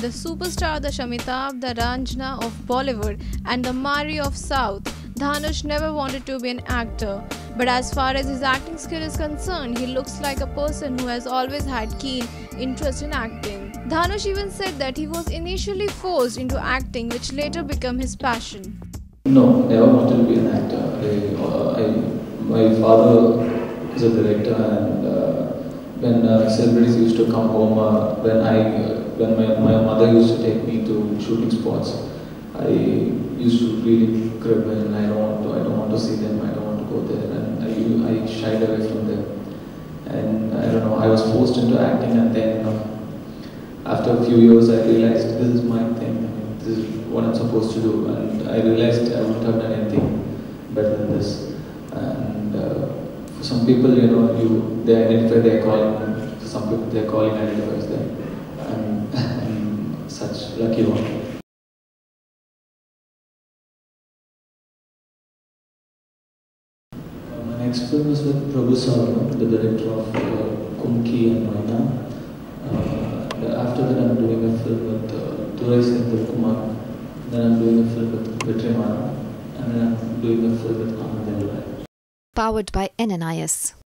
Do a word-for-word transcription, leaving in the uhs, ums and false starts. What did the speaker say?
the superstar, the Shamitabh, the Ranjana of Bollywood, and the Mari of South, Dhanush never wanted to be an actor. But as far as his acting skill is concerned, he looks like a person who has always had keen interest in acting. Dhanush even said that he was initially forced into acting, which later became his passion. No, never wanted to be an actor. I, uh, I, my father is a director, and uh, when uh, celebrities used to come home, uh, when I, uh, when my, my mother used to take me to shooting spots, I used to really crib and I don't want to, I don't want to see them, I don't want to go there, and I, I shied away from them. And I don't know, I was forced into acting, and then uh, after a few years I realized this is my thing, I mean, this is what I'm supposed to do, and I realized I wouldn't have done anything better than this. And uh, for some people, you know, you they identify their calling, and for some people their calling identifies them. And I'm such lucky one. My next film was with Prabhu Saurabh, the director of uh, Kumki and Maina. Uh, after that, I'm doing a film with uh, Thurai Senthil Kumar. Then I'm doing a film with Vetrimana. And then I'm doing a film with Anand Delvai. Powered by N N I S.